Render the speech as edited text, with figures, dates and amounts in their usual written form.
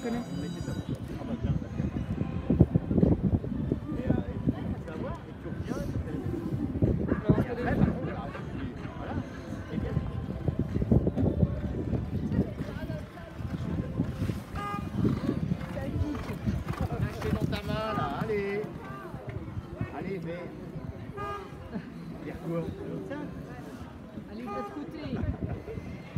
connais. Ah bah bien, d'accord. Et tu vas voir, et tu reviens, Non, je connais après, pas. par contre, alors, voilà, et bien. Lâchez dans ta main, là, allez. Allez, vert. Vert quoi? Tiens. Allez, de l'autre côté.